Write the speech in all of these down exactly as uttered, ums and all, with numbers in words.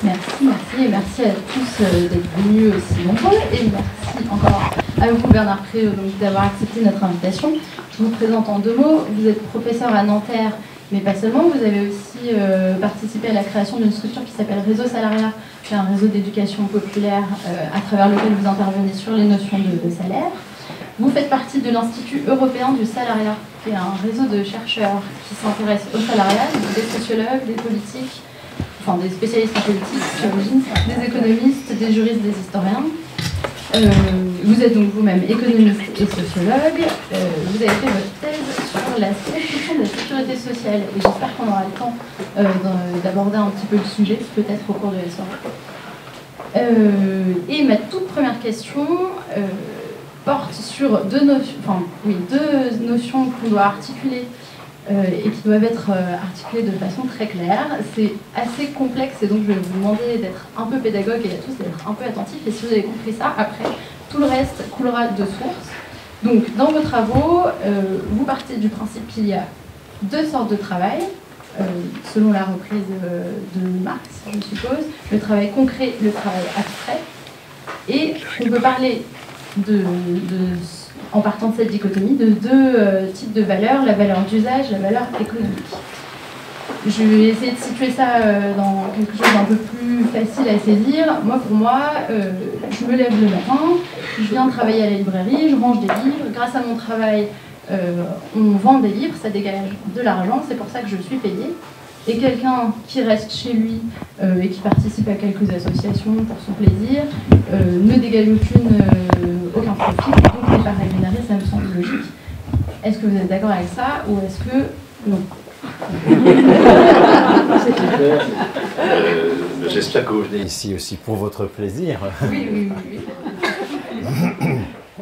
Merci, merci, et merci à tous euh, d'être venus aussi nombreux, et merci encore à vous, Bernard Préau, donc d'avoir accepté notre invitation. Je vous présente en deux mots. Vous êtes professeur à Nanterre, mais pas seulement. Vous avez aussi euh, participé à la création d'une structure qui s'appelle Réseau Salariat, qui est un réseau d'éducation populaire euh, à travers lequel vous intervenez sur les notions de, de salaire. Vous faites partie de l'Institut européen du salariat, qui est un réseau de chercheurs qui s'intéressent au salariat, des sociologues, des politiques, enfin des spécialistes en politique, j'imagine, des économistes, des juristes, des historiens. Euh, vous êtes donc vous-même économiste et sociologue. Euh, vous avez fait votre thèse sur la construction de la sécurité sociale. Et j'espère qu'on aura le temps euh, d'aborder un petit peu le sujet, peut-être au cours de la soirée. Euh, et ma toute première question euh, porte sur deux notions, enfin, oui, deux notions qu'on doit articuler euh, et qui doivent être euh, articulées de façon très claire. C'est assez complexe et donc je vais vous demander d'être un peu pédagogue et à tous d'être un peu attentifs. Et si vous avez compris ça, après, tout le reste coulera de source. Donc, dans vos travaux, euh, vous partez du principe qu'il y a deux sortes de travail, euh, selon la reprise euh, de Marx, je suppose, le travail concret, le travail abstrait. Et on peut parler de, de, en partant de cette dichotomie, de deux euh, types de valeurs, la valeur d'usage, la valeur économique. Je vais essayer de situer ça euh, dans quelque chose d'un peu plus facile à saisir. Moi, pour moi, euh, je me lève le matin, je viens travailler à la librairie, je range des livres. Grâce à mon travail, euh, on vend des livres, ça dégage de l'argent, c'est pour ça que je suis payée. Et quelqu'un qui reste chez lui euh, et qui participe à quelques associations pour son plaisir euh, ne dégage aucune, euh, aucun profit, donc n'est pas rémunéré, ça me semble logique. Est-ce que vous êtes d'accord avec ça ou est-ce que non? euh, J'espère que vous venez ici aussi pour votre plaisir. Oui, oui, oui. oui.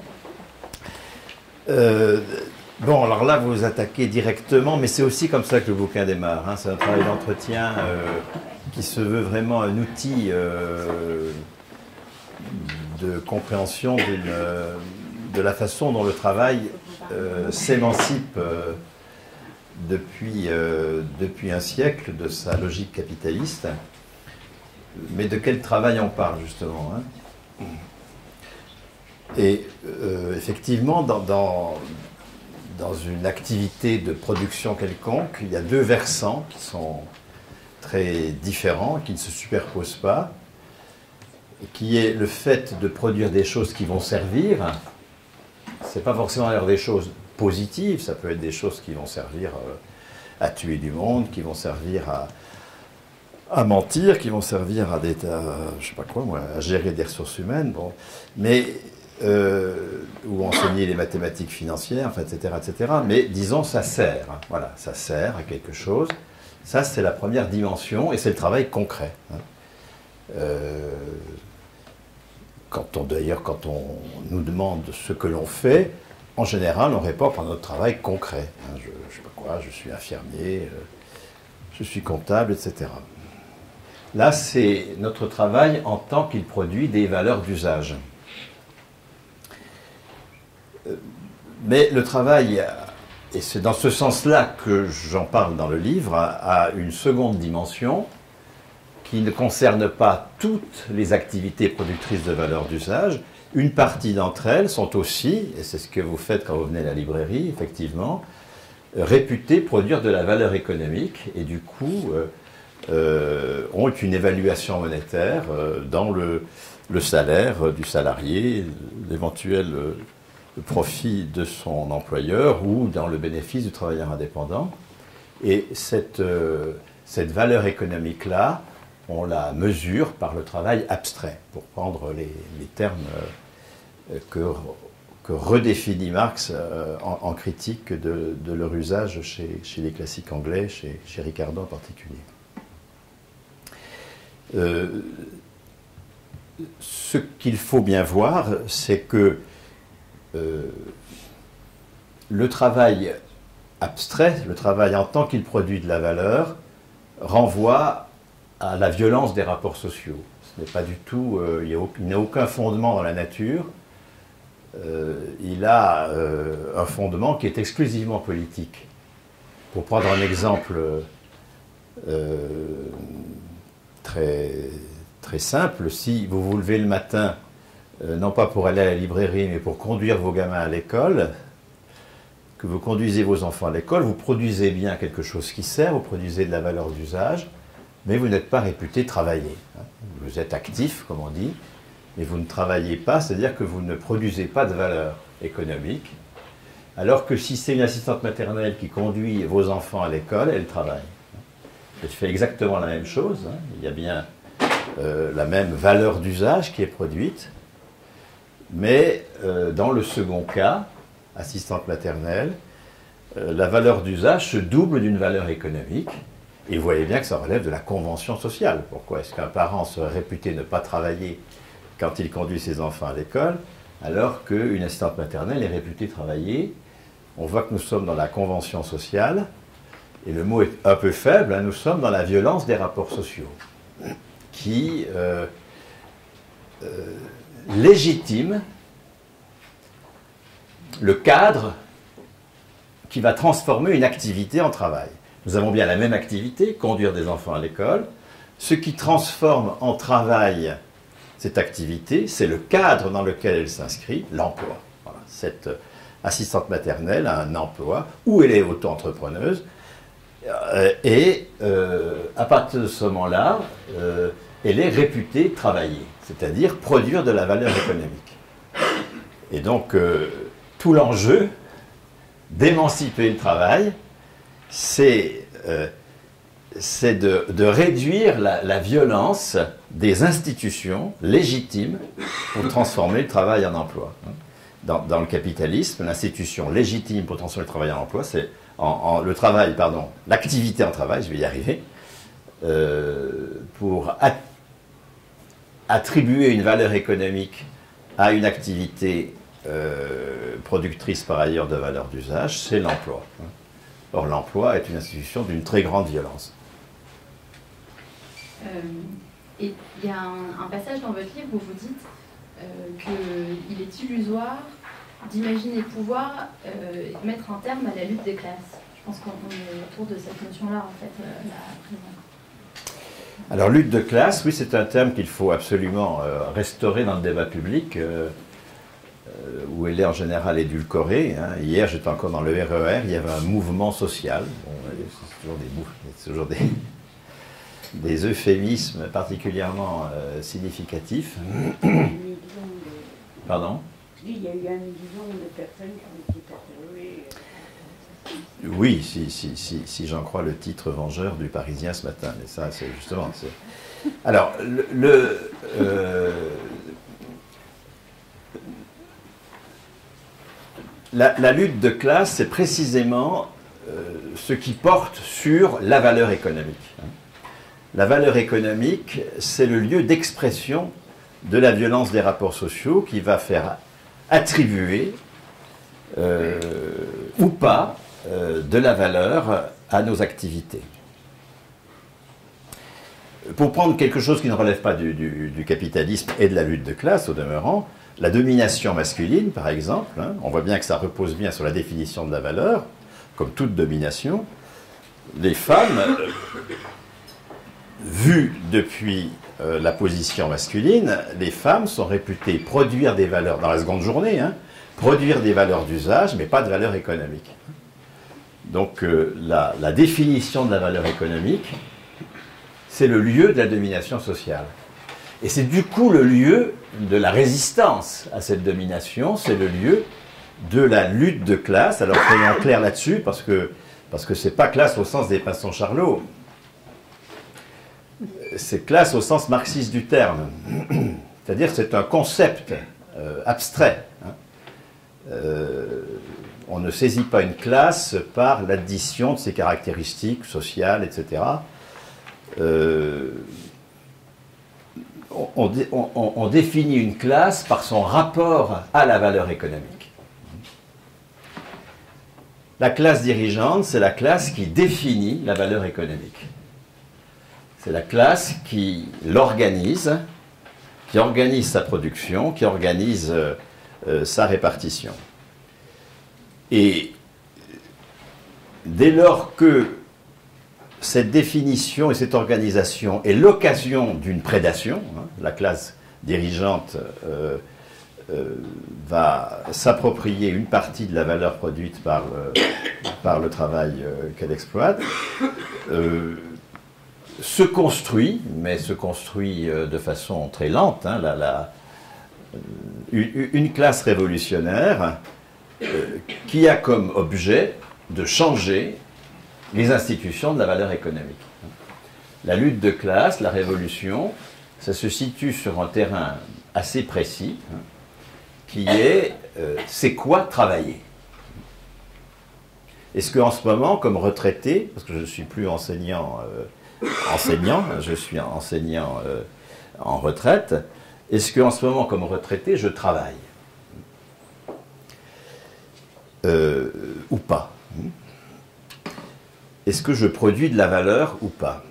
euh, bon, alors là, vous vous attaquez directement, mais c'est aussi comme ça que le bouquin démarre. Hein. C'est un travail d'entretien euh, qui se veut vraiment un outil euh, de compréhension euh, de la façon dont le travail euh, s'émancipe euh, Depuis, euh, depuis un siècle de sa logique capitaliste. Mais de quel travail on parle, justement, hein? Et euh, effectivement, dans, dans, dans une activité de production quelconque, il y a deux versants qui sont très différents, qui ne se superposent pas, qui est le fait de produire des choses qui vont servir. Ce n'est pas forcément d'ailleurs des choses positives, ça peut être des choses qui vont servir euh, à tuer du monde, qui vont servir à, à mentir, qui vont servir à, des, à, je sais pas quoi, moi, à gérer des ressources humaines, bon, mais euh, ou enseigner les mathématiques financières, enfin, et cetera, et cetera. Mais disons, ça sert, hein, voilà, ça sert à quelque chose. Ça, c'est la première dimension, et c'est le travail concret. Hein. Euh, quand on, d'ailleurs, quand on nous demande ce que l'on fait, en général, on répond par notre travail concret. Je ne sais pas quoi, je suis infirmier, euh, je suis comptable, et cetera. Là, c'est notre travail en tant qu'il produit des valeurs d'usage. Mais le travail, et c'est dans ce sens-là que j'en parle dans le livre, a une seconde dimension qui ne concerne pas toutes les activités productrices de valeurs d'usage. Une partie d'entre elles sont aussi, et c'est ce que vous faites quand vous venez à la librairie, effectivement, réputées produire de la valeur économique et du coup euh, euh, ont une évaluation monétaire euh, dans le, le salaire du salarié, l'éventuel euh, profit de son employeur ou dans le bénéfice du travailleur indépendant. Et cette, euh, cette valeur économique-là, on la mesure par le travail abstrait, pour prendre les, les termes euh, que, que redéfinit Marx euh, en, en critique de, de leur usage chez, chez les classiques anglais, chez, chez Ricardo en particulier. Euh, ce qu'il faut bien voir, c'est que euh, le travail abstrait, le travail en tant qu'il produit de la valeur, renvoie à la violence des rapports sociaux. Ce n'est pas du tout, euh, il n'a aucun fondement dans la nature, euh, il a euh, un fondement qui est exclusivement politique. Pour prendre un exemple euh, très, très simple. Si vous vous levez le matin, euh, non pas pour aller à la librairie, mais pour conduire vos gamins à l'école, que vous conduisez vos enfants à l'école, vous produisez bien quelque chose qui sert, vous produisez de la valeur d'usage, mais vous n'êtes pas réputé travailler. Vous êtes actif, comme on dit, mais vous ne travaillez pas, c'est-à-dire que vous ne produisez pas de valeur économique, alors que si c'est une assistante maternelle qui conduit vos enfants à l'école, elle travaille. Elle fait exactement la même chose, hein. Il y a bien euh, la même valeur d'usage qui est produite, mais euh, dans le second cas, assistante maternelle, euh, la valeur d'usage se double d'une valeur économique, et vous voyez bien que ça relève de la convention sociale. Pourquoi est-ce qu'un parent serait réputé ne pas travailler quand il conduit ses enfants à l'école, alors qu'une assistante maternelle est réputée travailler? On voit que nous sommes dans la convention sociale, et le mot est un peu faible, hein, nous sommes dans la violence des rapports sociaux, qui euh, euh, légitime le cadre qui va transformer une activité en travail. Nous avons bien la même activité, conduire des enfants à l'école. Ce qui transforme en travail cette activité, c'est le cadre dans lequel elle s'inscrit, l'emploi. Voilà. Cette assistante maternelle a un emploi où elle est auto-entrepreneuse euh, et euh, à partir de ce moment-là, euh, elle est réputée travailler, c'est-à-dire produire de la valeur économique. Et donc, euh, tout l'enjeu d'émanciper le travail, c'est euh, de, de réduire la, la violence des institutions légitimes pour transformer le travail en emploi. Dans, dans le capitalisme, l'institution légitime pour transformer le travail en emploi, c'est en, en, le travail, pardon, l'activité en travail, je vais y arriver, euh, pour at attribuer une valeur économique à une activité euh, productrice par ailleurs de valeur d'usage, c'est l'emploi. Or, l'emploi est une institution d'une très grande violence. Euh, et il y a un, un passage dans votre livre où vous dites euh, qu'il est illusoire d'imaginer pouvoir euh, mettre un terme à la lutte des classes. Je pense qu'on est autour de cette notion-là, en fait, euh, là, présent. Alors, lutte de classe, oui, c'est un terme qu'il faut absolument euh, restaurer dans le débat public, euh, euh, où elle est en général édulcorée. Hein. Hier, j'étais encore dans le R E R, il y avait un mouvement social. Bon, c'est toujours des, c'est toujours des, des euphémismes particulièrement euh, significatifs. Pardon ? Il y a eu un million de personnes qui ont été interviewées. Oui, si, si, si, si j'en crois le titre vengeur du Parisien ce matin. Mais ça, c'est justement... Alors, le... le euh, la, la lutte de classe, c'est précisément euh, ce qui porte sur la valeur économique. La valeur économique, c'est le lieu d'expression de la violence des rapports sociaux qui va faire attribuer euh, ou pas euh, de la valeur à nos activités. Pour prendre quelque chose qui ne relève pas du, du, du capitalisme et de la lutte de classe, au demeurant, la domination masculine, par exemple, hein, on voit bien que ça repose bien sur la définition de la valeur, comme toute domination. Les femmes, euh, vues depuis Euh, la position masculine, les femmes sont réputées produire des valeurs, dans la seconde journée, hein, produire des valeurs d'usage, mais pas de valeur économique. Donc euh, la, la définition de la valeur économique, c'est le lieu de la domination sociale. Et c'est du coup le lieu de la résistance à cette domination, c'est le lieu de la lutte de classe. Alors soyons clairs là-dessus, parce que parce que c'est pas classe au sens des Pinson Charlot. C'est classe au sens marxiste du terme. C'est-à-dire que c'est un concept euh, abstrait. Hein. Euh, on ne saisit pas une classe par l'addition de ses caractéristiques sociales, et cetera. Euh, on, on, on, on définit une classe par son rapport à la valeur économique. La classe dirigeante, c'est la classe qui définit la valeur économique. C'est la classe qui l'organise, qui organise sa production, qui organise euh, euh, sa répartition. Et dès lors que cette définition et cette organisation est l'occasion d'une prédation. Hein, la classe dirigeante euh, euh, va s'approprier une partie de la valeur produite par le, par le travail euh, qu'elle exploite, euh, se construit, mais se construit euh, de façon très lente. Hein, la, la, une, une classe révolutionnaire euh, qui a comme objet de changer les institutions de la valeur économique. La lutte de classe, la révolution, ça se situe sur un terrain assez précis, hein, qui est euh, c'est quoi travailler? Est-ce qu'en ce moment, comme retraité, parce que je ne suis plus enseignant, euh, enseignant, je suis enseignant euh, en retraite, est-ce qu'en ce moment, comme retraité, je travaille euh, ou pas? Est-ce que je produis de la valeur ou pas?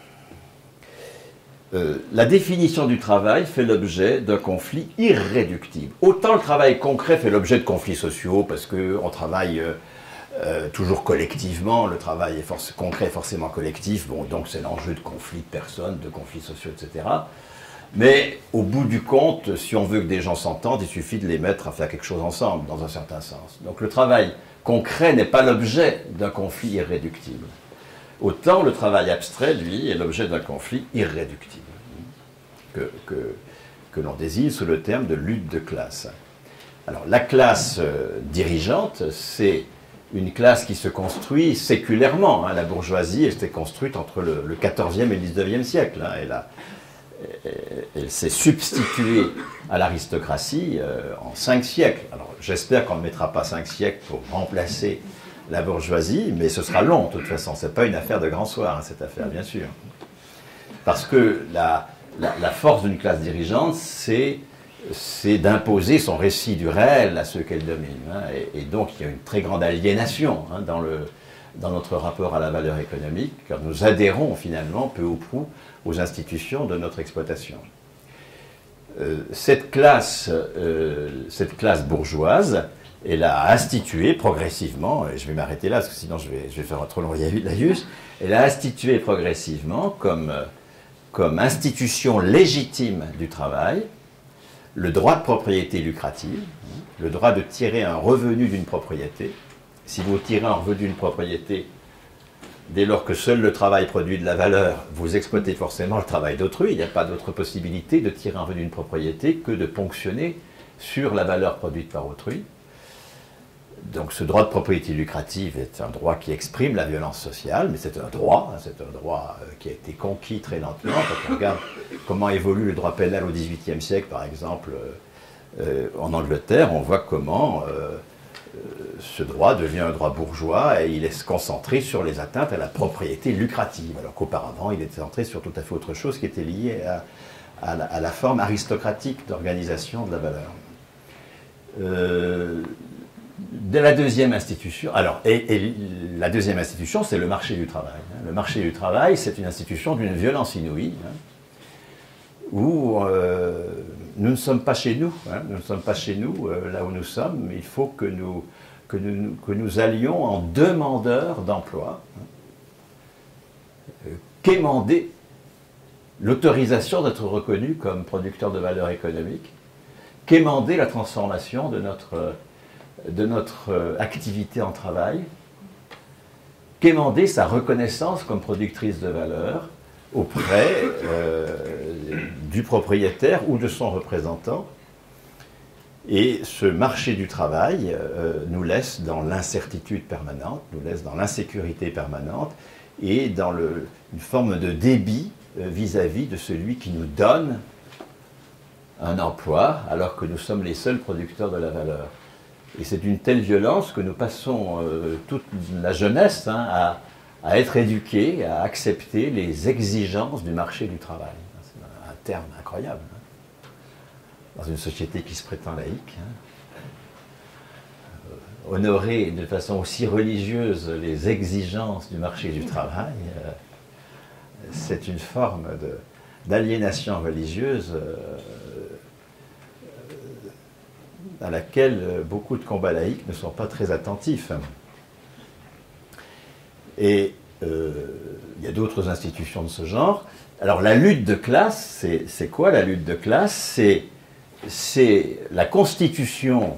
euh, La définition du travail fait l'objet d'un conflit irréductible. Autant le travail concret fait l'objet de conflits sociaux, parce qu'on travaille euh, euh, toujours collectivement, le travail est force, concret est forcément collectif, bon, donc c'est l'enjeu de conflits de personnes, de conflits sociaux, et cetera. Mais au bout du compte, si on veut que des gens s'entendent, il suffit de les mettre à faire quelque chose ensemble, dans un certain sens. Donc le travail concret n'est pas l'objet d'un conflit irréductible. Autant le travail abstrait, lui, est l'objet d'un conflit irréductible, que, que, que l'on désigne sous le terme de lutte de classe. Alors la classe euh, dirigeante, c'est une classe qui se construit séculairement. Hein. La bourgeoisie, elle s'est construite entre le, le quatorzième et le dix-neuvième siècle. Hein. Elle a Elle s'est substituée à l'aristocratie euh, en cinq siècles. Alors j'espère qu'on ne mettra pas cinq siècles pour remplacer la bourgeoisie, mais ce sera long de toute façon. Ce n'est pas une affaire de grand soir, hein, cette affaire, bien sûr. Parce que la, la, la force d'une classe dirigeante, c'est d'imposer son récit du réel à ceux qu'elle domine. Hein, et, et donc il y a une très grande aliénation hein, dans, le, dans notre rapport à la valeur économique, car nous adhérons finalement, peu ou prou, aux institutions de notre exploitation. Euh, cette classe, euh, cette classe bourgeoise, elle a institué progressivement, et je vais m'arrêter là parce que sinon je vais, je vais faire un trop long laïus, elle a institué progressivement comme, comme institution légitime du travail le droit de propriété lucrative, le droit de tirer un revenu d'une propriété. Si vous tirez un revenu d'une propriété, dès lors que seul le travail produit de la valeur, vous exploitez forcément le travail d'autrui. Il n'y a pas d'autre possibilité de tirer un revenu d'une propriété que de ponctionner sur la valeur produite par autrui. Donc ce droit de propriété lucrative est un droit qui exprime la violence sociale, mais c'est un droit, c'est un droit qui a été conquis très lentement. Quand on regarde comment évolue le droit pénal au dix-huitième siècle, par exemple, euh, en Angleterre, on voit comment euh, ce droit devient un droit bourgeois et il est concentré sur les atteintes à la propriété lucrative, alors qu'auparavant il était centré sur tout à fait autre chose qui était lié à, à, la, à la forme aristocratique d'organisation de la valeur. Euh, de la deuxième institution, alors, et, et la deuxième institution, c'est le marché du travail. Hein. Le marché du travail, c'est une institution d'une violence inouïe, hein, où euh, nous ne sommes pas chez nous, hein, nous ne sommes pas chez nous, euh, là où nous sommes, il faut que nous, que nous, que nous allions en demandeurs d'emploi, hein, euh, quémander l'autorisation d'être reconnu comme producteur de valeur économique, quémander la transformation de notre, de notre activité en travail, quémander sa reconnaissance comme productrice de valeur auprès euh, du propriétaire ou de son représentant. Et ce marché du travail euh, nous laisse dans l'incertitude permanente, nous laisse dans l'insécurité permanente et dans le, une forme de débit euh, vis-à-vis de celui qui nous donne un emploi alors que nous sommes les seuls producteurs de la valeur. Et c'est d'une telle violence que nous passons euh, toute la jeunesse hein, à, à être éduqués, à accepter les exigences du marché du travail. C'est un terme incroyable. Hein. Dans une société qui se prétend laïque, hein. euh, honorer de façon aussi religieuse les exigences du marché du travail, euh, c'est une forme d'aliénation religieuse euh, à laquelle beaucoup de combats laïques ne sont pas très attentifs. Et euh, il y a d'autres institutions de ce genre. Alors la lutte de classe, c'est quoi la lutte de classe? C'est la constitution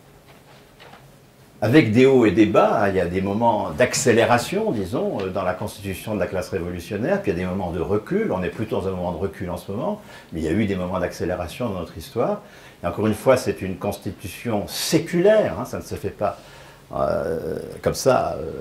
avec des hauts et des bas. Il y a des moments d'accélération, disons, dans la constitution de la classe révolutionnaire, puis il y a des moments de recul. On est plutôt dans un moment de recul en ce moment, mais il y a eu des moments d'accélération dans notre histoire. Et encore une fois, c'est une constitution séculaire, hein, ça ne se fait pas euh, comme ça, euh,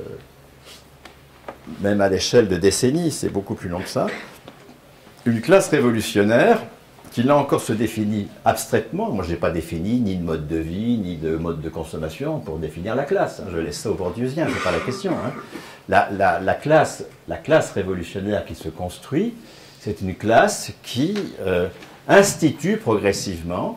même à l'échelle de décennies, c'est beaucoup plus long que ça. Une classe révolutionnaire qui, là encore, se définit abstraitement. Moi, je n'ai pas défini ni de mode de vie, ni de mode de consommation pour définir la classe. Hein. Je laisse ça aux bourdieusiens, ce n'est pas la question. Hein. La, la, la, classe, la classe révolutionnaire qui se construit, c'est une classe qui euh, institue progressivement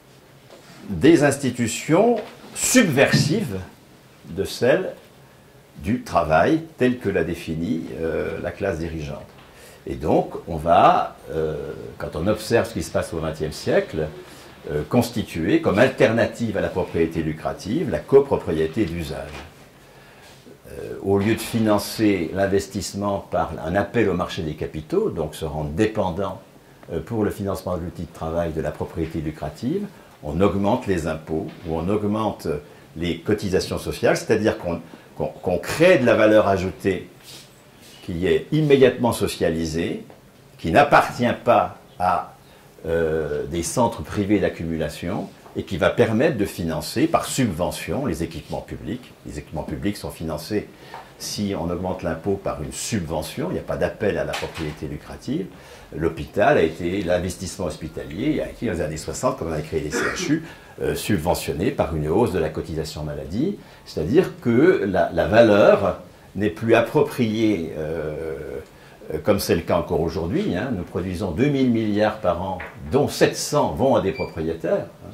des institutions subversives de celles du travail, telle que l'a définie euh, la classe dirigeante. Et donc, on va, euh, quand on observe ce qui se passe au vingtième siècle, euh, constituer comme alternative à la propriété lucrative la copropriété d'usage. Euh, au lieu de financer l'investissement par un appel au marché des capitaux, donc se rendre dépendant euh, pour le financement de l'outil de travail de la propriété lucrative, on augmente les impôts ou on augmente les cotisations sociales, c'est-à-dire qu'on qu'on, qu'on crée de la valeur ajoutée qui est immédiatement socialisée, qui n'appartient pas à euh, des centres privés d'accumulation et qui va permettre de financer par subvention les équipements publics. Les équipements publics sont financés si on augmente l'impôt par une subvention, il n'y a pas d'appel à la propriété lucrative. L'hôpital a été, l'investissement hospitalier a été dans les années soixante, comme on a créé les C H U, euh, subventionné par une hausse de la cotisation maladie, c'est-à-dire que la, la valeur n'est plus appropriée, euh, comme c'est le cas encore aujourd'hui. Hein. Nous produisons deux mille milliards par an, dont sept cents vont à des propriétaires. Hein.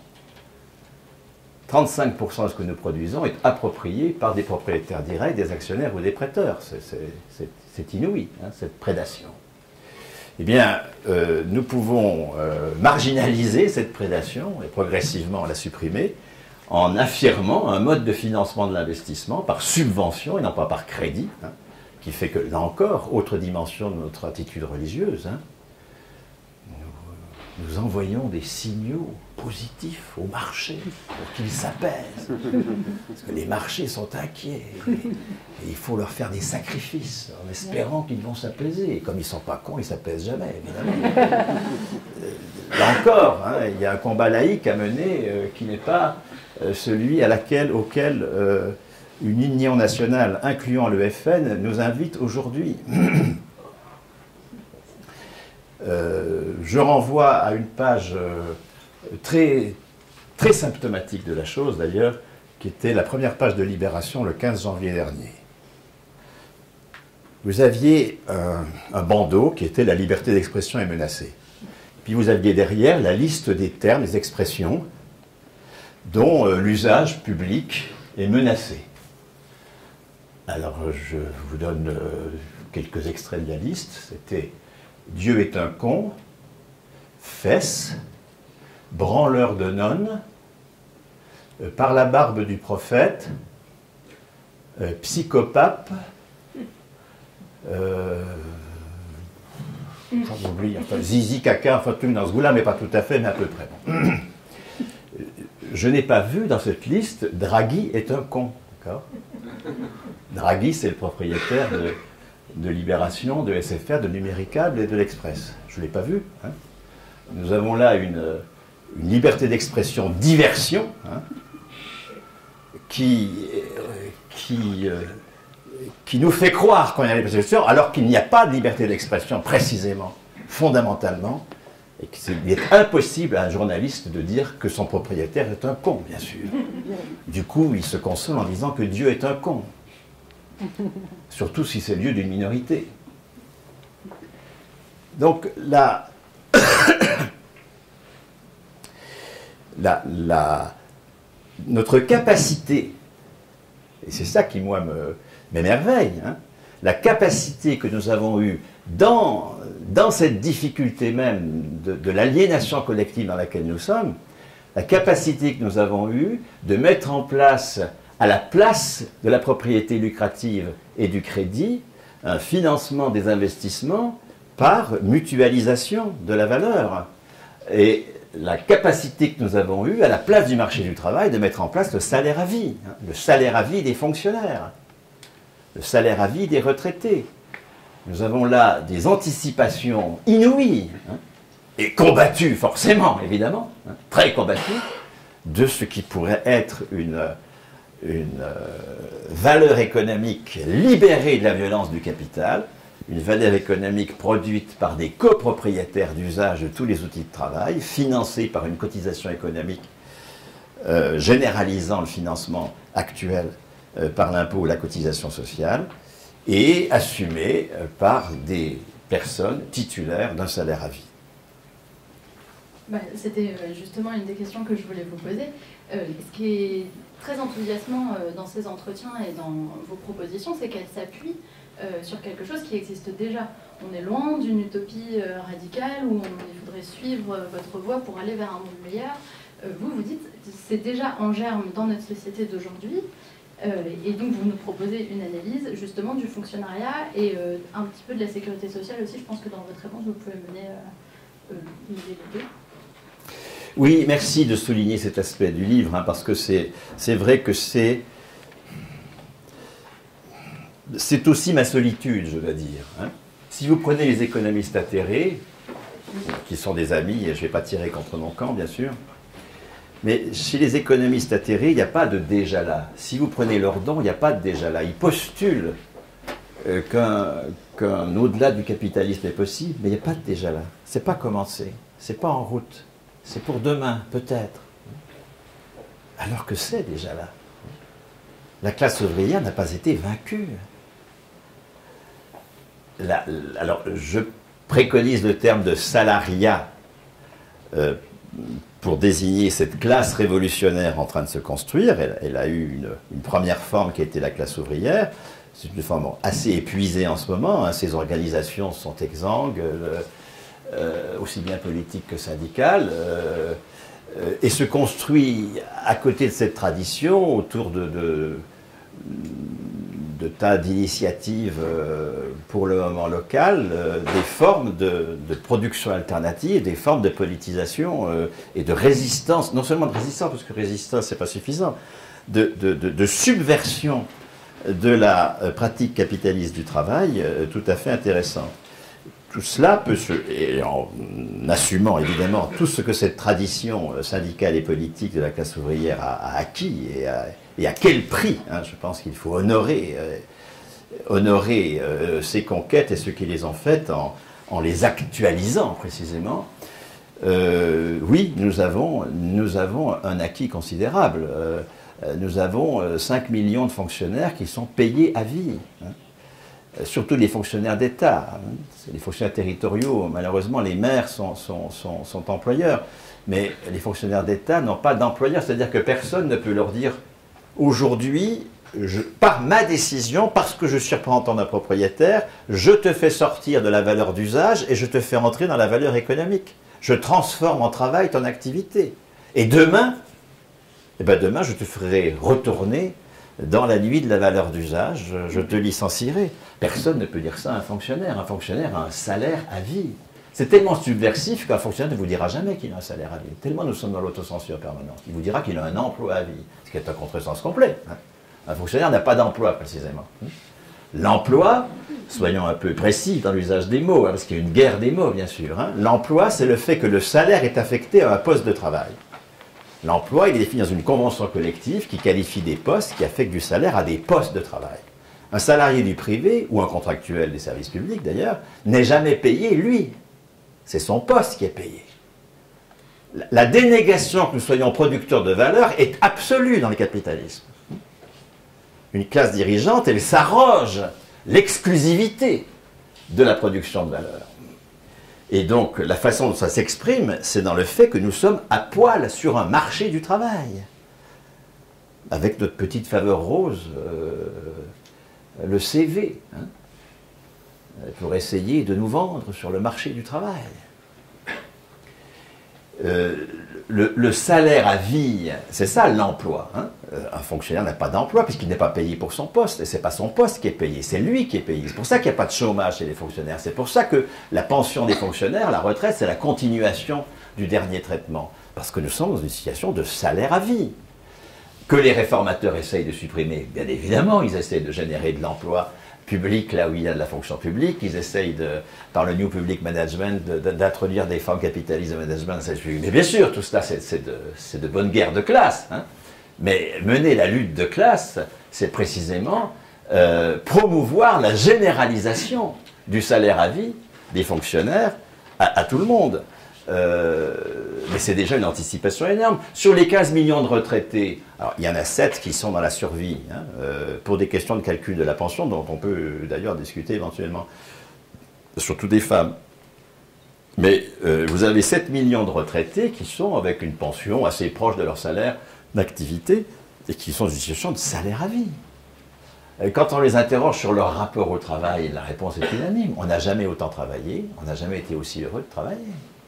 trente-cinq pour cent de ce que nous produisons est approprié par des propriétaires directs, des actionnaires ou des prêteurs. C'est inouï, hein, cette prédation. Eh bien, euh, nous pouvons euh, marginaliser cette prédation et progressivement la supprimer en affirmant un mode de financement de l'investissement par subvention et non pas par crédit, hein, qui fait que, là encore, autre dimension de notre attitude religieuse, hein, nous, nous envoyons des signaux positifs au marché pour qu'ils s'apaisent. Parce que les marchés sont inquiets et, et il faut leur faire des sacrifices en espérant qu'ils vont s'apaiser. Et comme ils ne sont pas cons, ils ne s'apaisent jamais, évidemment. Là encore, hein, il y a un combat laïque à mener euh, qui n'est pas euh, celui à laquelle, auquel euh, une union nationale, incluant le F N, nous invite aujourd'hui. euh, je renvoie à une page euh, très, très symptomatique de la chose, d'ailleurs, qui était la première page de Libération le quinze janvier dernier. Vous aviez un, un bandeau qui était « La liberté d'expression est menacée ». Puis vous aviez derrière la liste des termes, des expressions dont euh, l'usage public est menacé. Alors je vous donne euh, quelques extraits de la liste. C'était « Dieu est un con »,« fesse »,« branleur de nonnes »,« euh, par la barbe du prophète euh, »,« psychopathe euh, », j'en oublie, enfin, zizi, caca, enfin tout dans ce goût-là, mais pas tout à fait, mais à peu près. Bon. Je n'ai pas vu dans cette liste « Draghi est un con ». Draghi, c'est le propriétaire de, de Libération, de S F R, de Numéricable et de l'Express. Je ne l'ai pas vu. Hein. Nous avons là une, une liberté d'expression diversion hein, qui, qui, euh, qui nous fait croire qu'on a la liberté d'expression alors qu'il n'y a pas de liberté d'expression précisément, fondamentalement, et qu'il est impossible à un journaliste de dire que son propriétaire est un con, bien sûr. Du coup, il se console en disant que Dieu est un con. Surtout si c'est le lieu d'une minorité. Donc, la, la, la, notre capacité, et c'est ça qui, moi, m'émerveille, hein, la capacité que nous avons eue dans, dans cette difficulté même de, de l'aliénation collective dans laquelle nous sommes, la capacité que nous avons eue de mettre en place, à la place de la propriété lucrative et du crédit, un financement des investissements par mutualisation de la valeur. Et la capacité que nous avons eue, à la place du marché du travail, de mettre en place le salaire à vie, hein, le salaire à vie des fonctionnaires, le salaire à vie des retraités. Nous avons là des anticipations inouïes, hein, et combattues forcément, évidemment, hein, très combattues, de ce qui pourrait être une, une euh, valeur économique libérée de la violence du capital, une valeur économique produite par des copropriétaires d'usage de tous les outils de travail, financée par une cotisation économique euh, généralisant le financement actuel euh, par l'impôt ou la cotisation sociale, et assumée euh, par des personnes titulaires d'un salaire à vie. Bah, c'était justement une des questions que je voulais vous poser. Euh, ce qui est très enthousiasmant euh, dans ces entretiens et dans vos propositions, c'est qu'elles s'appuient euh, sur quelque chose qui existe déjà. On est loin d'une utopie euh, radicale où on, il faudrait suivre euh, votre voie pour aller vers un monde meilleur. Euh, vous, vous dites c'est déjà en germe dans notre société d'aujourd'hui. Euh, et donc vous nous proposez une analyse justement du fonctionnariat et euh, un petit peu de la sécurité sociale aussi. Je pense que dans votre réponse, vous pouvez mener, euh, euh, mener les deux. Oui, merci de souligner cet aspect du livre, hein, parce que c'est vrai que c'est c'est aussi ma solitude, je dois dire. Hein. Si vous prenez les économistes atterrés, qui sont des amis, et je ne vais pas tirer contre mon camp, bien sûr, mais chez les économistes atterrés, il n'y a pas de déjà là. Si vous prenez leurs dons, il n'y a pas de déjà là. Ils postulent euh, qu'un qu'un au-delà du capitalisme est possible, mais il n'y a pas de déjà là. Ce n'est pas commencé, ce n'est pas en route. C'est pour demain, peut-être. Alors que c'est déjà là. La classe ouvrière n'a pas été vaincue. La, alors, je préconise le terme de salariat euh, pour désigner cette classe révolutionnaire en train de se construire. Elle, elle a eu une, une première forme qui a été la classe ouvrière. C'est une forme assez épuisée en ce moment. Hein. Ces organisations sont exsangues. Le, Euh, aussi bien politique que syndicale, euh, euh, et se construit à côté de cette tradition autour de, de, de tas d'initiatives euh, pour le moment locales, euh, des formes de, de production alternative, des formes de politisation euh, et de résistance, non seulement de résistance, parce que résistance c'est pas suffisant, de, de, de, de subversion de la pratique capitaliste du travail euh, tout à fait intéressante. Tout cela peut se, et en assumant évidemment tout ce que cette tradition syndicale et politique de la classe ouvrière a, a acquis et à, et à quel prix, hein, je pense qu'il faut honorer, euh, honorer euh, ces conquêtes et ceux qui les ont faites en, en les actualisant précisément. Euh, oui, nous avons, nous avons un acquis considérable. Euh, nous avons cinq millions de fonctionnaires qui sont payés à vie. Hein. Surtout les fonctionnaires d'État, les fonctionnaires territoriaux, malheureusement les maires sont, sont, sont, sont employeurs, mais les fonctionnaires d'État n'ont pas d'employeur, c'est-à-dire que personne ne peut leur dire aujourd'hui, par ma décision, parce que je suis représentant d'un propriétaire, je te fais sortir de la valeur d'usage et je te fais entrer dans la valeur économique. Je transforme en travail ton activité. Et demain, eh ben demain je te ferai retourner dans la nuit de la valeur d'usage, je te licencierai. Personne ne peut dire ça à un fonctionnaire. Un fonctionnaire a un salaire à vie. C'est tellement subversif qu'un fonctionnaire ne vous dira jamais qu'il a un salaire à vie. Tellement nous sommes dans l'autocensure permanente. Il vous dira qu'il a un emploi à vie, ce qui est un contresens complet. Hein. Un fonctionnaire n'a pas d'emploi, précisément. L'emploi, soyons un peu précis dans l'usage des mots, hein, parce qu'il y a une guerre des mots, bien sûr. Hein. L'emploi, c'est le fait que le salaire est affecté à un poste de travail. L'emploi, il est défini dans une convention collective qui qualifie des postes qui affectent du salaire à des postes de travail. Un salarié du privé, ou un contractuel des services publics d'ailleurs, n'est jamais payé, lui. C'est son poste qui est payé. La dénégation que nous soyons producteurs de valeur est absolue dans le capitalisme. Une classe dirigeante, elle s'arroge l'exclusivité de la production de valeur. Et donc, la façon dont ça s'exprime, c'est dans le fait que nous sommes à poil sur un marché du travail. Avec notre petite faveur rose, euh, le C V, hein, pour essayer de nous vendre sur le marché du travail. Euh, le, le salaire à vie, c'est ça l'emploi. Hein. Un fonctionnaire n'a pas d'emploi puisqu'il n'est pas payé pour son poste. Et ce n'est pas son poste qui est payé, c'est lui qui est payé. C'est pour ça qu'il n'y a pas de chômage chez les fonctionnaires. C'est pour ça que la pension des fonctionnaires, la retraite, c'est la continuation du dernier traitement. Parce que nous sommes dans une situation de salaire à vie. Que les réformateurs essayent de supprimer, bien évidemment, ils essayent de générer de l'emploi public là où il y a de la fonction publique, ils essayent de, par le New Public Management d'introduire des formes capitalistes de management. Mais bien sûr, tout cela c'est de, de bonne guerre de classe. Hein. Mais mener la lutte de classe, c'est précisément euh, promouvoir la généralisation du salaire à vie des fonctionnaires à, à tout le monde. Euh, mais c'est déjà une anticipation énorme. Sur les quinze millions de retraités, alors, il y en a sept qui sont dans la survie, hein, euh, pour des questions de calcul de la pension, dont on peut d'ailleurs discuter éventuellement, surtout des femmes. Mais euh, vous avez sept millions de retraités qui sont avec une pension assez proche de leur salaire d'activité et qui sont dans une situation de salaire à vie. Et quand on les interroge sur leur rapport au travail, la réponse est unanime. On n'a jamais autant travaillé, on n'a jamais été aussi heureux de travailler.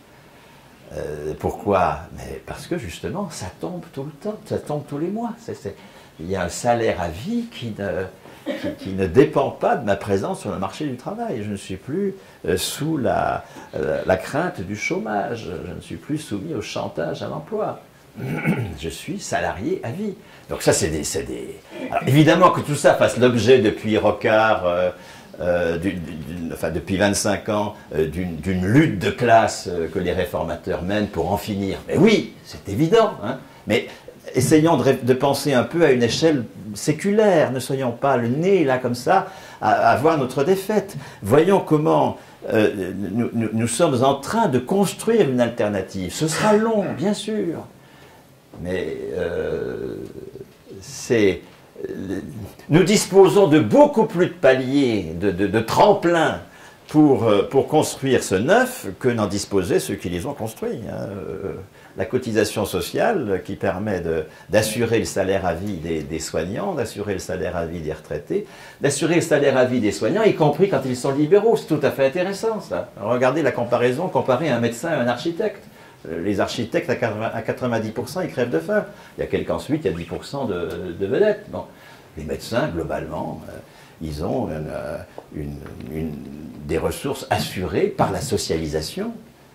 Euh, pourquoi? Mais parce que justement, ça tombe tout le temps, ça tombe tous les mois. C'est, c'est... Il y a un salaire à vie qui ne, qui, qui ne dépend pas de ma présence sur le marché du travail. Je ne suis plus euh, sous la, euh, la crainte du chômage, je ne suis plus soumis au chantage à l'emploi. Je suis salarié à vie. Donc ça, c'est des... C'est des... Alors, évidemment que tout ça fasse l'objet depuis Rocard... Euh, Euh, d'une, d'une, enfin, depuis vingt-cinq ans, euh, d'une, d'une lutte de classe euh, que les réformateurs mènent pour en finir. Mais oui, c'est évident. Hein. Mais essayons de, de penser un peu à une échelle séculaire. Ne soyons pas le nez, là, comme ça, à, à voir notre défaite. Voyons comment euh, nous, nous, nous sommes en train de construire une alternative. Ce sera long, bien sûr. Mais euh, c'est... Nous disposons de beaucoup plus de paliers, de, de, de tremplins pour, pour construire ce neuf que n'en disposaient ceux qui les ont construits. Hein. La cotisation sociale qui permet de, d'assurer le salaire à vie des, des soignants, d'assurer le salaire à vie des retraités, d'assurer le salaire à vie des soignants, y compris quand ils sont libéraux. C'est tout à fait intéressant, ça. Regardez la comparaison, comparer un médecin et un architecte. Les architectes, à quatre-vingt-dix pour cent, ils crèvent de faim. Il y a quelqu'ensuite, il y a dix pour cent de, de vedettes. Bon. Les médecins, globalement, euh, ils ont une, une, une, des ressources assurées par la socialisation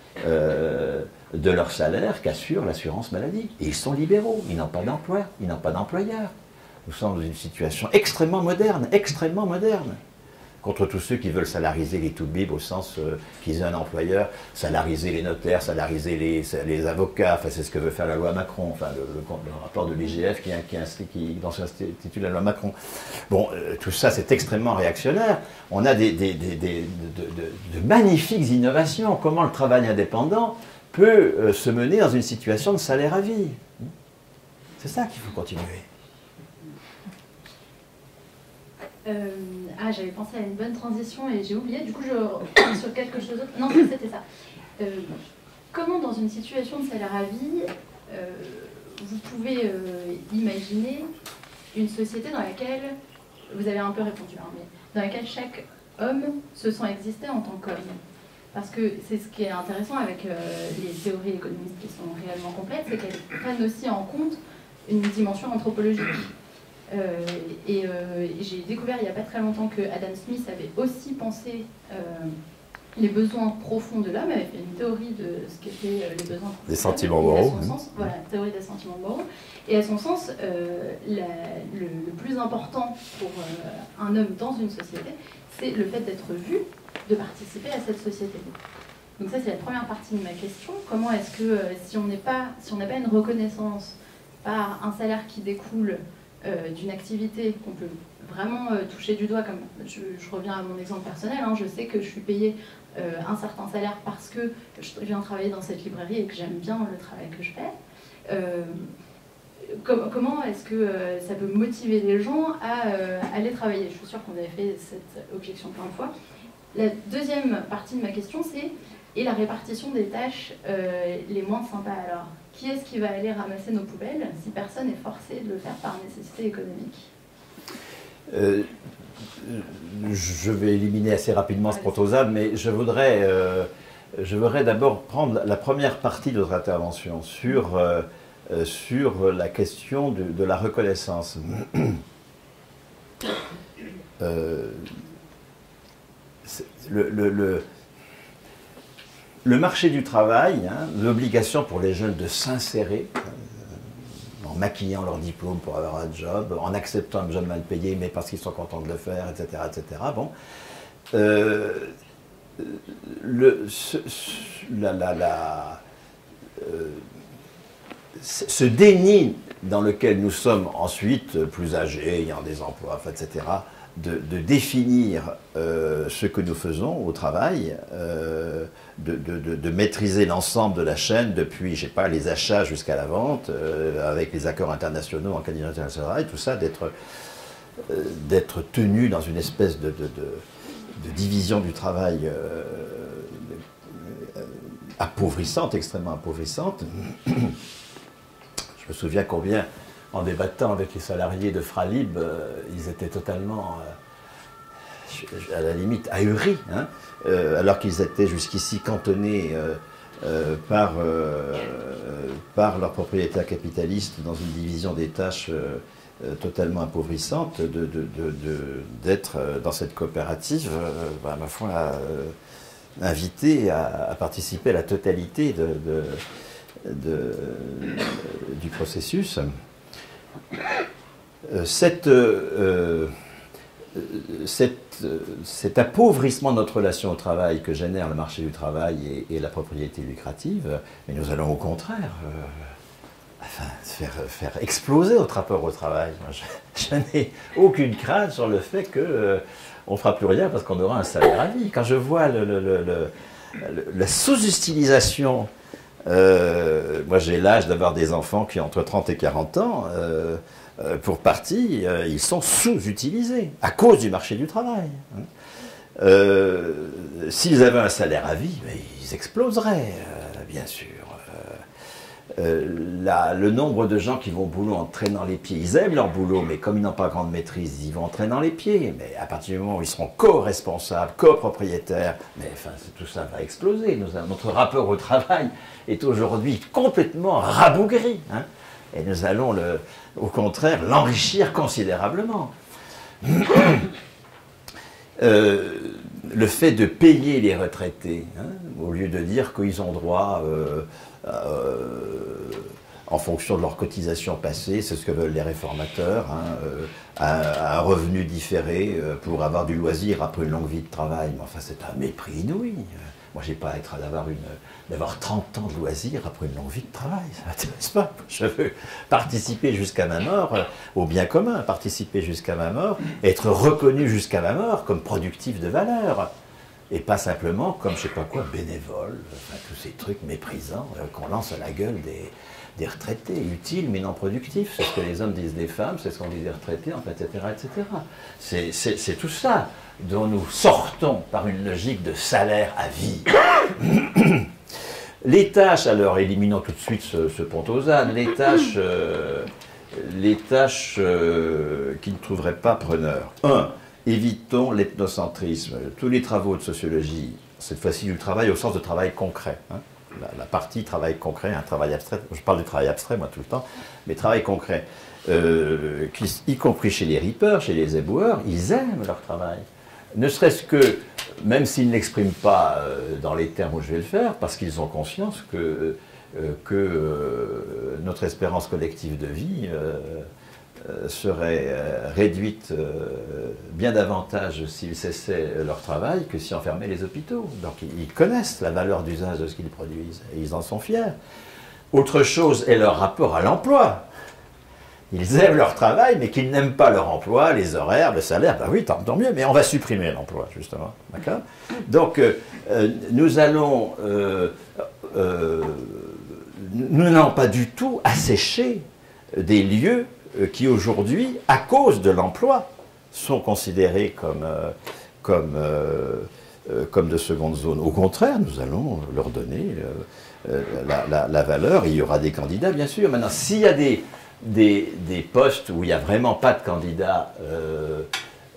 euh, de leur salaire qu'assure l'assurance maladie. Et ils sont libéraux, ils n'ont pas d'emploi, ils n'ont pas d'employeur. Nous sommes dans une situation extrêmement moderne, extrêmement moderne. Contre tous ceux qui veulent salariser les toubibs au sens euh, qu'ils aient un employeur, salariser les notaires, salariser les, les avocats, enfin c'est ce que veut faire la loi Macron, enfin le, le, le rapport de l'I G F qui, qui, qui dans ce institut la loi Macron. Bon, euh, tout ça c'est extrêmement réactionnaire. On a des, des, des, des, de, de, de magnifiques innovations. Comment le travail indépendant peut euh, se mener dans une situation de salaire à vie. C'est ça qu'il faut continuer. Euh, ah, j'avais pensé à une bonne transition et j'ai oublié, du coup je reviens sur quelque chose d'autre. Non, c'était ça. Euh, comment dans une situation de salaire à vie, euh, vous pouvez euh, imaginer une société dans laquelle, vous avez un peu répondu, hein, mais dans laquelle chaque homme se sent exister en tant qu'homme? Parce que c'est ce qui est intéressant avec euh, les théories économistes qui sont réellement complètes, c'est qu'elles prennent aussi en compte une dimension anthropologique. Euh, et euh, j'ai découvert il n'y a pas très longtemps que Adam Smith avait aussi pensé euh, les besoins profonds de l'homme, avait fait une théorie de ce qu'étaient les besoins profonds des sentiments moraux. moraux. Hein. Sens, voilà, théorie des sentiments moraux. Et à son sens, euh, la, le, le plus important pour euh, un homme dans une société, c'est le fait d'être vu, de participer à cette société. Donc ça, c'est la première partie de ma question. Comment est-ce que, euh, si on n'est pas, si on n'a pas une reconnaissance par un salaire qui découle Euh, d'une activité qu'on peut vraiment euh, toucher du doigt, comme je, je reviens à mon exemple personnel, hein, je sais que je suis payée euh, un certain salaire parce que je viens travailler dans cette librairie et que j'aime bien le travail que je fais. Euh, com comment est-ce que euh, ça peut motiver les gens à euh, aller travailler? Je suis sûre qu'on avait fait cette objection plein de fois. La deuxième partie de ma question, c'est et la répartition des tâches euh, les moins sympas alors? Qui est-ce qui va aller ramasser nos poubelles si personne n'est forcé de le faire par nécessité économique? euh, Je vais éliminer assez rapidement ce prototype, mais je voudrais euh, je voudrais d'abord prendre la première partie de votre intervention sur, euh, euh, sur la question de, de la reconnaissance. euh, le, le, le, le marché du travail, hein, l'obligation pour les jeunes de s'insérer, euh, en maquillant leur diplôme pour avoir un job, en acceptant un job mal payé, mais parce qu'ils sont contents de le faire, et cetera, et cetera. Bon. Euh, le, ce, la, la, la, euh, ce déni dans lequel nous sommes ensuite, plus âgés, ayant des emplois, et cetera, de, de définir euh, ce que nous faisons au travail, euh, de, de, de, de maîtriser l'ensemble de la chaîne, depuis, je sais pas, les achats jusqu'à la vente, euh, avec les accords internationaux en qualité internationale, et tout ça, d'être euh, d'être tenu dans une espèce de, de, de de division du travail euh, euh, appauvrissante, extrêmement appauvrissante. Je me souviens combien, en débattant avec les salariés de Fralib, euh, ils étaient totalement, euh, à la limite, ahuris, hein, euh, alors qu'ils étaient jusqu'ici cantonnés euh, euh, par, euh, par leurs propriétaires capitalistes dans une division des tâches euh, Euh, totalement appauvrissante, de, de, de, de, d'être euh, dans cette coopérative, euh, bah, à ma foi, euh, invité à, à participer à la totalité de, de, de, euh, du processus. Euh, cette, euh, cette, euh, cet appauvrissement de notre relation au travail que génère le marché du travail et, et la propriété lucrative, mais nous allons au contraire euh, Enfin, faire, faire exploser notre rapport au travail. Moi, je, je n'ai aucune crainte sur le fait qu'on euh, ne fera plus rien parce qu'on aura un salaire à vie. Quand je vois le, le, le, le, le, la sous-utilisation, euh, moi j'ai l'âge d'avoir des enfants qui ont entre trente et quarante ans, euh, euh, pour partie, euh, ils sont sous-utilisés à cause du marché du travail. Hein. Euh, s'ils avaient un salaire à vie, mais ils exploseraient, euh, bien sûr. Euh, la, le nombre de gens qui vont au boulot en traînant les pieds, ils aiment leur boulot, mais comme ils n'ont pas grande maîtrise, ils vont en traînant les pieds. Mais à partir du moment où ils seront co-responsables, copropriétaires, mais enfin, tout ça va exploser. Nous, notre rapport au travail est aujourd'hui complètement rabougri. Hein, et nous allons, le, au contraire, l'enrichir considérablement. euh, le fait de payer les retraités, hein, au lieu de dire qu'ils ont droit... Euh, Euh, en fonction de leurs cotisations passées, c'est ce que veulent les réformateurs, hein, euh, à, à un revenu différé euh, pour avoir du loisir après une longue vie de travail. Mais enfin, c'est un mépris inouï. Moi, j'ai pas à être d'avoir une d'avoir trente ans de loisir après une longue vie de travail. Ça m'intéresse pas. Je veux participer jusqu'à ma mort euh, au bien commun, participer jusqu'à ma mort, être reconnu jusqu'à ma mort comme productif de valeur. Et pas simplement comme, je sais pas quoi, bénévole, enfin, tous ces trucs méprisants euh, qu'on lance à la gueule des, des retraités, utiles mais non productifs. C'est ce que les hommes disent des femmes, c'est ce qu'on dit des retraités, en fait, et cetera, et cetera. C'est, c'est, c'est tout ça dont nous sortons par une logique de salaire à vie. Les tâches, alors, éliminons tout de suite ce, ce pont aux ânes, les tâches, euh, les tâches euh, qui ne trouveraient pas preneur. Un, évitons l'ethnocentrisme. Tous les travaux de sociologie, cette fois-ci du travail au sens de travail concret, hein, la, la partie travail concret, un travail abstrait, je parle du travail abstrait moi tout le temps, mais travail concret, euh, qui, y compris chez les rippers, chez les éboueurs, ils aiment leur travail. Ne serait-ce que, même s'ils ne l'expriment pas euh, dans les termes où je vais le faire, parce qu'ils ont conscience que, euh, que euh, notre espérance collective de vie euh, euh, serait euh, réduite euh, bien davantage s'ils cessaient leur travail que si on fermait les hôpitaux. Donc ils, ils connaissent la valeur d'usage de ce qu'ils produisent et ils en sont fiers. Autre chose est leur rapport à l'emploi. Ils aiment leur travail, mais qu'ils n'aiment pas leur emploi, les horaires, le salaire. Ben oui, tant, tant mieux, mais on va supprimer l'emploi, justement. D'accord ? Donc, euh, euh, nous allons... Euh, euh, nous n'allons pas du tout assécher des lieux qui, aujourd'hui, à cause de l'emploi, sont considérés comme, euh, comme, euh, euh, comme de seconde zone. Au contraire, nous allons leur donner euh, euh, la, la, la valeur. Il y aura des candidats, bien sûr. Maintenant, s'il y a des... Des, des postes où il n'y a vraiment pas de candidats euh,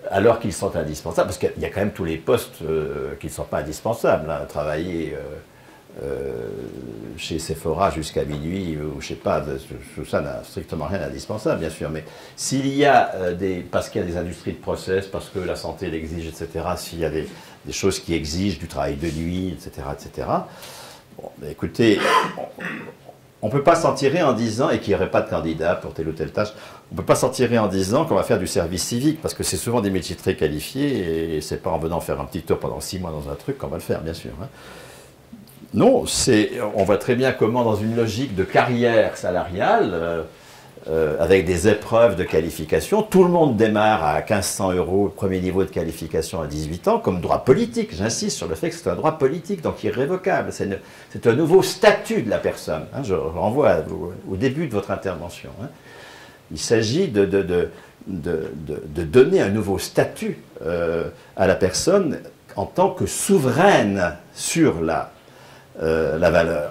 alors qu'ils sont indispensables, parce qu'il y a quand même tous les postes euh, qui ne sont pas indispensables. Hein. Travailler euh, euh, chez Sephora jusqu'à minuit, ou je sais pas, tout ça n'a strictement rien d'indispensable, bien sûr. Mais s'il y a euh, des, parce qu'il y a des industries de process, parce que la santé l'exige, et cetera, s'il y a des, des choses qui exigent du travail de nuit, et cetera, et cetera. Bon, mais écoutez, on ne peut pas s'en tirer en disant, et qu'il n'y aurait pas de candidat pour telle ou telle tâche, on ne peut pas s'en tirer en disant qu'on va faire du service civique, parce que c'est souvent des métiers très qualifiés, et c'est pas en venant faire un petit tour pendant six mois dans un truc qu'on va le faire, bien sûr. Hein. Non, on voit très bien comment, dans une logique de carrière salariale, euh, euh, avec des épreuves de qualification, tout le monde démarre à mille cinq cents euros, premier niveau de qualification à dix-huit ans, comme droit politique. J'insiste sur le fait que c'est un droit politique, donc irrévocable. C'est un nouveau statut de la personne. Hein, je renvoie au, au début de votre intervention. Hein. Il s'agit de, de, de, de, de, de donner un nouveau statut euh, à la personne en tant que souveraine sur la, euh, la valeur.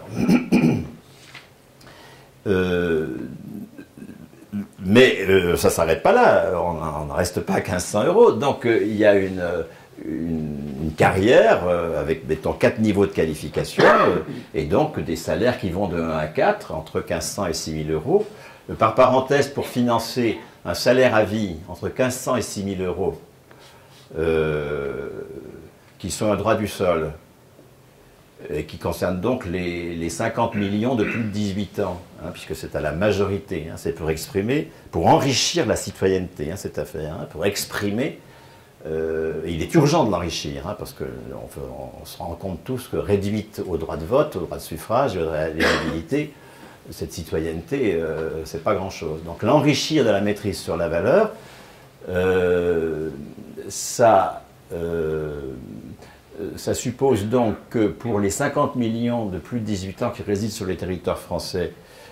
euh, mais euh, ça ne s'arrête pas là, on ne reste pas à mille cinq cents euros. Donc euh, il y a une, une, une carrière euh, avec, mettons, quatre niveaux de qualification euh, et donc des salaires qui vont de un à quatre, entre mille cinq cents et six mille euros. Par parenthèse, pour financer un salaire à vie entre mille cinq cents et six mille euros, euh, qui sont un droit du sol, et qui concernent donc les, les cinquante millions de plus de dix-huit ans, hein, puisque c'est à la majorité, hein, c'est pour exprimer, pour enrichir la citoyenneté, hein, cette affaire, hein, pour exprimer, euh, et il est urgent de l'enrichir, hein, parce qu'on on, on se rend compte tous que réduite au droit de vote, au droit de suffrage, à l'éligibilité, cette citoyenneté, euh, c'est pas grand-chose. Donc l'enrichir de la maîtrise sur la valeur, euh, ça, euh, ça suppose donc que pour les cinquante millions de plus de dix-huit ans qui résident sur les territoires français,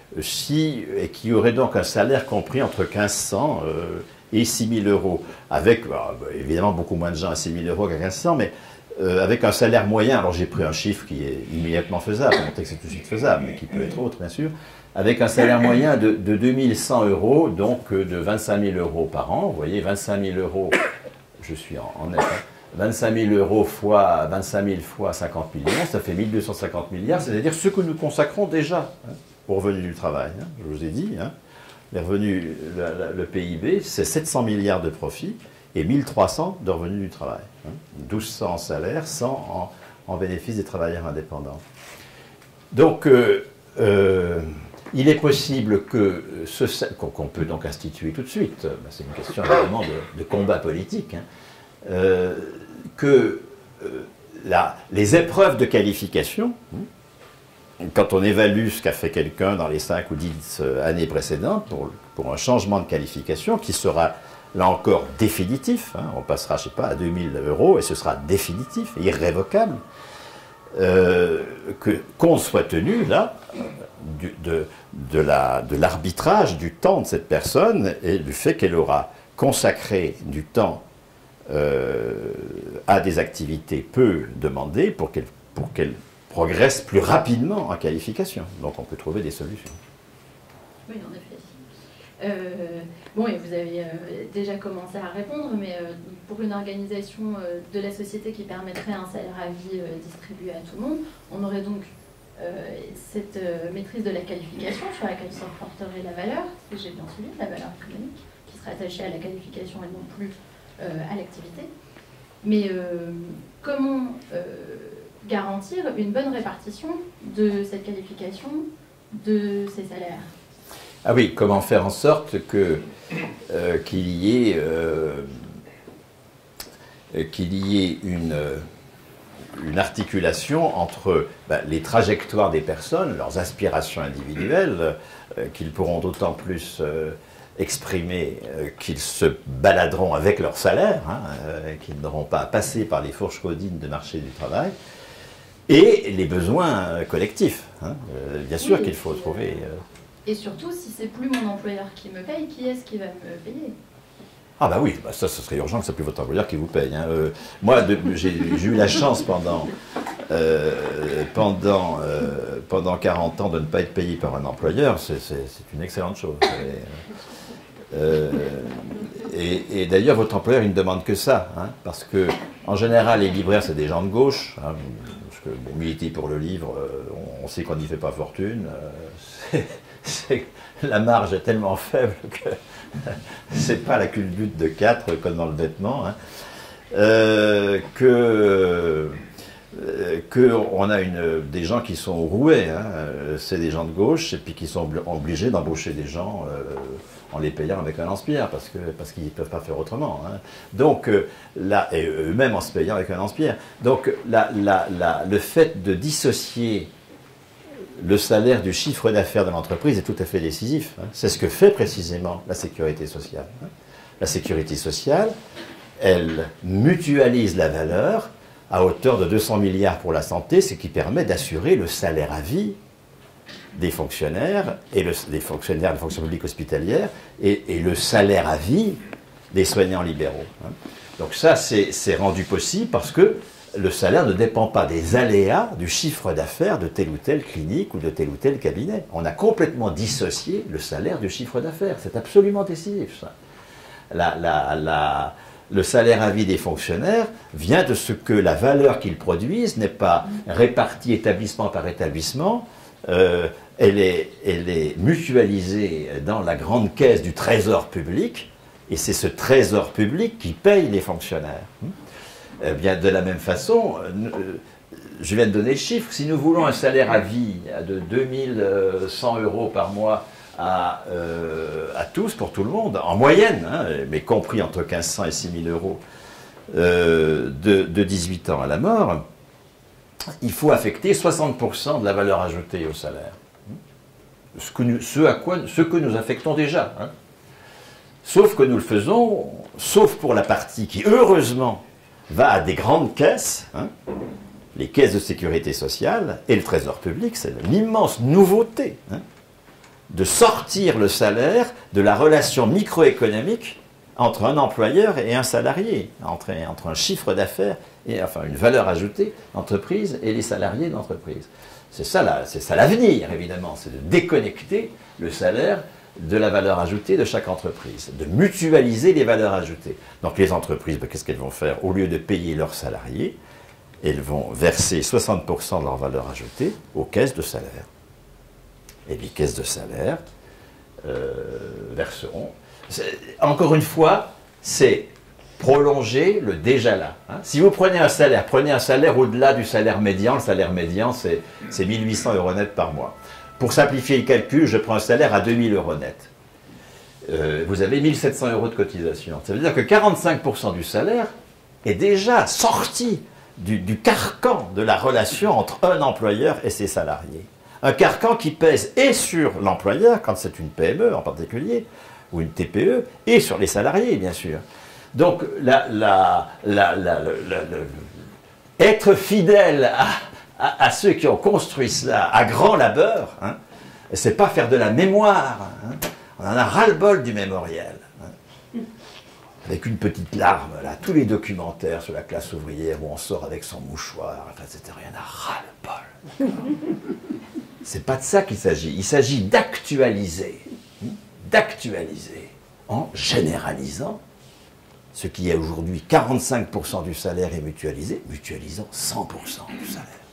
si, et qui auraient donc un salaire compris entre mille cinq cents euh, et six mille euros, avec bah, évidemment beaucoup moins de gens à six mille euros qu'à mille cinq cents, mais Euh, avec un salaire moyen, alors j'ai pris un chiffre qui est immédiatement faisable, pour montrer que c'est tout de suite faisable, mais qui peut être autre, bien sûr, avec un salaire moyen de, de deux mille cent euros, donc euh, de vingt-cinq mille euros par an. Vous voyez, vingt-cinq mille euros, je suis en, en net, hein, vingt-cinq mille euros fois vingt-cinq mille fois cinquante millions, ça fait mille deux cent cinquante milliards, c'est-à-dire ce que nous consacrons déjà hein, aux revenus du travail. Hein, je vous ai dit, hein, les revenus, le, le P I B, c'est sept cents milliards de profits, et mille trois cents de revenus du travail. Hein, douze cents en salaire, cent en, en bénéfice des travailleurs indépendants. Donc, euh, euh, il est possible que ce qu'on peut donc instituer tout de suite, c'est une question évidemment de, de combat politique, hein, euh, que euh, la, les épreuves de qualification, hein, quand on évalue ce qu'a fait quelqu'un dans les cinq ou dix années précédentes pour, pour un changement de qualification qui sera là encore définitif, hein, on passera, je sais pas, à deux mille euros et ce sera définitif, irrévocable, euh, que, qu'on soit tenu là du, de, de, la, de l'arbitrage du temps de cette personne et du fait qu'elle aura consacré du temps euh, à des activités peu demandées pour qu'elle, pour qu'elle progresse plus rapidement en qualification. Donc on peut trouver des solutions. Oui, en effet. Euh, bon, et vous avez euh, déjà commencé à répondre, mais euh, pour une organisation euh, de la société qui permettrait un salaire à vie euh, distribué à tout le monde, on aurait donc euh, cette euh, maîtrise de la qualification sur laquelle se reporterait la valeur, si j'ai bien suivi, la valeur économique, qui serait attachée à la qualification et non plus euh, à l'activité. Mais euh, comment euh, garantir une bonne répartition de cette qualification, de ces salaires ? Ah oui, comment faire en sorte que, euh, qu'il y ait, euh, qu'il y ait une, une articulation entre ben, les trajectoires des personnes, leurs aspirations individuelles, euh, qu'ils pourront d'autant plus euh, exprimer euh, qu'ils se baladeront avec leur salaire, hein, euh, qu'ils n'auront pas à passer par les fourches codines de marché du travail, et les besoins collectifs. Hein. Euh, bien sûr oui, qu'il faut trouver... Euh, Et surtout, si c'est plus mon employeur qui me paye, qui est-ce qui va me payer ? Ah bah oui, bah ça, ce serait urgent que ce soit plus votre employeur qui vous paye. Hein. Euh, moi, de, j'ai, j'ai eu la chance pendant, euh, pendant, euh, pendant quarante ans de ne pas être payé par un employeur. C'est, c'est, c'est une excellente chose. Et, euh, et, et d'ailleurs, votre employeur, il ne demande que ça, hein, parce que, en général, les libraires, c'est des gens de gauche, hein, parce que, bon, militer pour le livre, euh, on, on sait qu'on n'y fait pas fortune, euh, c'est, la marge est tellement faible que c'est pas la culbute de quatre comme dans le vêtement, hein, euh, que... qu'on a une, des gens qui sont roués, hein, c'est des gens de gauche, et puis qui sont obligés d'embaucher des gens euh, en les payant avec un lance-pierre, parce que parce qu'ils ne peuvent pas faire autrement. Hein. Donc, euh, là, et eux-mêmes en se payant avec un lance-pierre. Donc, la, la, la, le fait de dissocier le salaire du chiffre d'affaires de l'entreprise est tout à fait décisif. Hein. C'est ce que fait précisément la sécurité sociale. Hein. La sécurité sociale, elle mutualise la valeur à hauteur de deux cents milliards pour la santé, ce qui permet d'assurer le salaire à vie des fonctionnaires, et le, des fonctionnaires de la fonction publique hospitalière, et, et le salaire à vie des soignants libéraux. Hein. Donc ça, c'est rendu possible parce que le salaire ne dépend pas des aléas du chiffre d'affaires de telle ou telle clinique ou de tel ou tel cabinet. On a complètement dissocié le salaire du chiffre d'affaires. C'est absolument décisif, ça. La... la, la Le salaire à vie des fonctionnaires vient de ce que la valeur qu'ils produisent n'est pas répartie établissement par établissement, euh, elle, est, elle est mutualisée dans la grande caisse du trésor public, et c'est ce trésor public qui paye les fonctionnaires. Eh bien, de la même façon, euh, je viens de donner le chiffre, si nous voulons un salaire à vie de deux mille cent euros par mois, À, euh, à tous, pour tout le monde, en moyenne, hein, mais compris entre mille cinq cents et six mille euros euh, de, de dix-huit ans à la mort, il faut affecter soixante pour cent de la valeur ajoutée au salaire. Ce que nous, ce à quoi, ce que nous affectons déjà. Hein. Sauf que nous le faisons, sauf pour la partie qui, heureusement, va à des grandes caisses, hein, les caisses de sécurité sociale et le trésor public, c'est une immense nouveauté, hein, de sortir le salaire de la relation microéconomique entre un employeur et un salarié, entre, entre un chiffre d'affaires et enfin une valeur ajoutée d'entreprise et les salariés d'entreprise. C'est ça, c'est ça l'avenir, évidemment, c'est de déconnecter le salaire de la valeur ajoutée de chaque entreprise, de mutualiser les valeurs ajoutées. Donc les entreprises, ben, qu'est-ce qu'elles vont faire? Au lieu de payer leurs salariés, elles vont verser soixante pour cent de leur valeur ajoutée aux caisses de salaire. Et les caisses de salaire euh, verseront. Encore une fois, c'est prolonger le déjà là. Hein. Si vous prenez un salaire, prenez un salaire au-delà du salaire médian. Le salaire médian, c'est mille huit cents euros net par mois. Pour simplifier le calcul, je prends un salaire à deux mille euros net. Euh, vous avez mille sept cents euros de cotisation. Ça veut dire que quarante-cinq pour cent du salaire est déjà sorti du, du carcan de la relation entre un employeur et ses salariés. Un carcan qui pèse et sur l'employeur, quand c'est une P M E en particulier, ou une T P E, et sur les salariés, bien sûr. Donc, la, la, la, la, la, la, la, être fidèle à, à, à ceux qui ont construit cela à grand labeur, hein, c'est pas faire de la mémoire. Hein. On en a ras-le-bol du mémoriel. Hein. Avec une petite larme, là, tous les documentaires sur la classe ouvrière où on sort avec son mouchoir, enfin, et cetera. Il y en a ras-le-bol. C'est pas de ça qu'il s'agit. Il s'agit d'actualiser, d'actualiser en généralisant ce qui est aujourd'hui quarante-cinq pour cent du salaire est mutualisé, mutualisant cent pour cent du salaire.